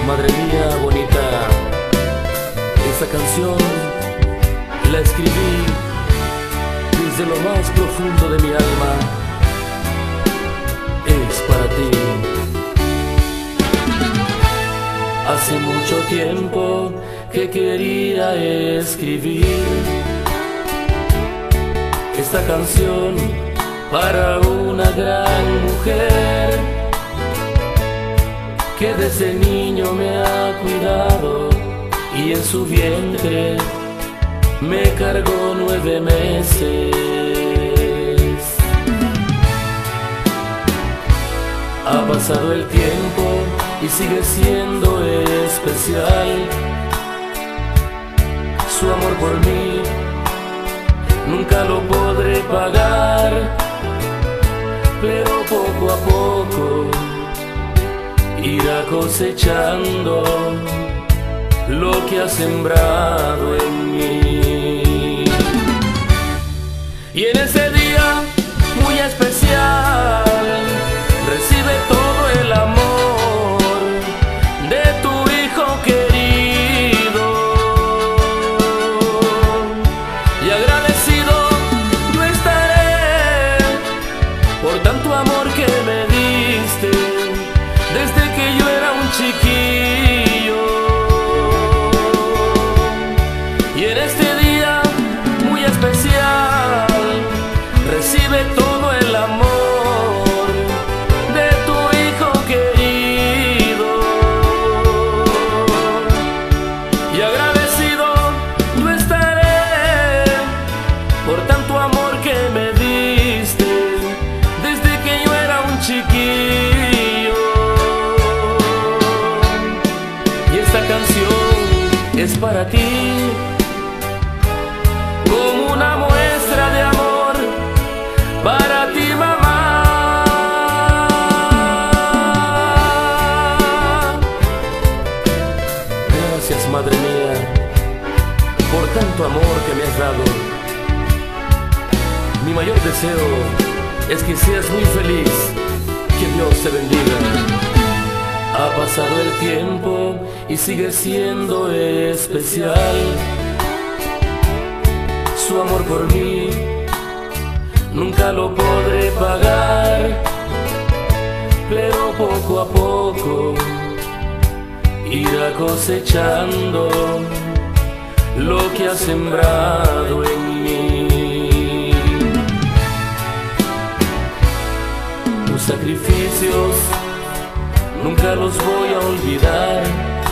Madre mía bonita, esta canción la escribí desde lo más profundo de mi alma. Es para ti. Hace mucho tiempo que quería escribir esta canción para una gran mujer que desde niño me ha cuidado y en su vientre me cargó 9 meses. Ha pasado el tiempo y sigue siendo especial su amor por mí. Nunca lo podré pagar, pero poco a poco irá cosechando lo que ha sembrado en mí. Y en ese día muy especial recibe todo el amor de tu hijo querido, y agradecido yo estaré por tanto amor que me diste desde que yo era un chiquillo. Y en este día muy especial recibe todo el amor de tu hijo querido, y agradecido yo estaré por tanto amor que me diste desde que yo era un chiquillo. Y esta canción es para ti, como una muestra de amor para ti, mamá. Gracias, madre mía, por tanto amor que me has dado. Mi mayor deseo es que seas muy feliz, que Dios te bendiga. Ha pasado el tiempo y sigue siendo especial su amor por mí. Nunca lo podré pagar, pero poco a poco irá cosechando lo que ha sembrado en mí. Tus sacrificios nunca los voy a olvidar.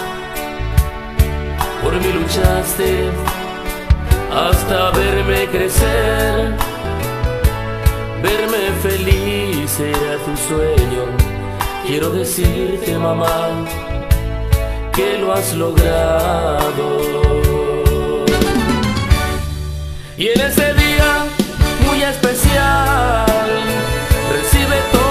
Por mí luchaste hasta verme crecer. Verme feliz era tu sueño. Quiero decirte, mamá, que lo has logrado. Y en ese día muy especial recibe todo